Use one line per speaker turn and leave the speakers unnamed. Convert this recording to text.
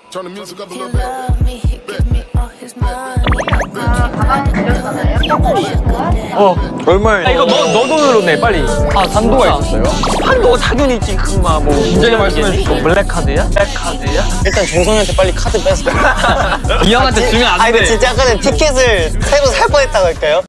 Turn the music up a
He
little bit.
love me, he give me all his money.
얼마예요?
이거 너 돈으로 내 빨리.
아, 한도가 있었어요?
한도가 당연히 있지. 그마 뭐
진작에 말씀해 주시고.
블랙 카드야? 블랙 카드야?
일단 정성이한테 빨리 카드 뺐어.
이 형한테 주면 안 돼.
아니, 근데 진짜 아까 전에 티켓을 새로 살 뻔했다고 할까요?